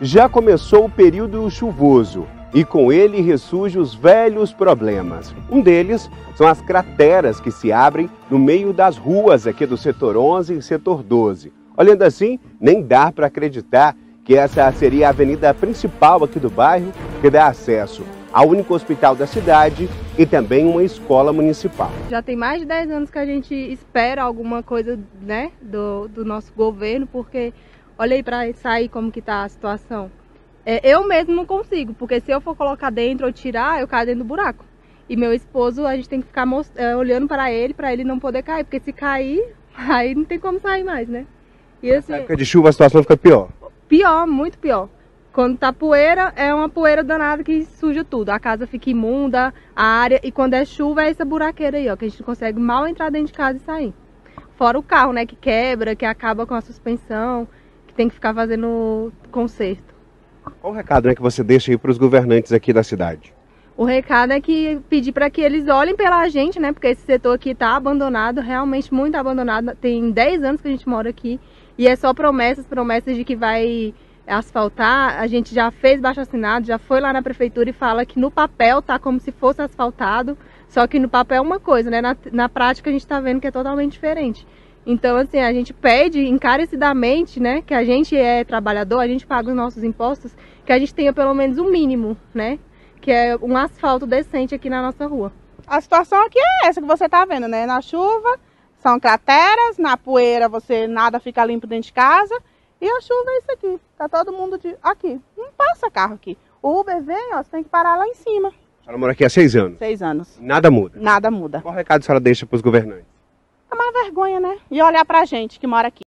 Já começou o período chuvoso e com ele ressurgem os velhos problemas. Um deles são as crateras que se abrem no meio das ruas aqui do setor 11 e setor 12. Olhando assim, nem dá para acreditar que essa seria a avenida principal aqui do bairro, que dá acesso ao único hospital da cidade e também uma escola municipal. Já tem mais de 10 anos que a gente espera alguma coisa, né, do nosso governo, porque olha aí para sair como que tá a situação. Eu mesmo não consigo, porque se eu for colocar dentro ou tirar, eu caio dentro do buraco. E meu esposo, a gente tem que ficar olhando para ele não poder cair, porque se cair, aí não tem como sair mais, né? E assim, na época de chuva a situação fica pior. Pior, muito pior. Quando tá poeira, é uma poeira danada que suja tudo. A casa fica imunda, a área, e quando é chuva é essa buraqueira aí, ó, que a gente não consegue mal entrar dentro de casa e sair. Fora o carro, né, que quebra, que acaba com a suspensão, que tem que ficar fazendo conserto. Qual o recado, né, que você deixa aí para os governantes aqui da cidade? O recado é que pedir para que eles olhem pela gente, né, porque esse setor aqui tá abandonado, realmente muito abandonado. Tem 10 anos que a gente mora aqui e é só promessas de que vai asfaltar. A gente já fez baixo-assinado, já foi lá na prefeitura e fala que no papel tá como se fosse asfaltado, só que no papel é uma coisa, né? Na prática a gente tá vendo que é totalmente diferente. Então, assim, a gente pede encarecidamente, né, que a gente é trabalhador, a gente paga os nossos impostos, que a gente tenha pelo menos um mínimo, né, que é um asfalto decente aqui na nossa rua. A situação aqui é essa que você tá vendo, né? Na chuva são crateras, na poeira nada fica limpo dentro de casa. E a chuva é isso aqui, tá todo mundo aqui, não passa carro aqui. O Uber vem, ó, você tem que parar lá em cima. A senhora mora aqui há 6 anos? 6 anos. Nada muda? Nada muda. Qual recado a senhora deixa para os governantes? É uma vergonha, né? E olhar pra gente que mora aqui.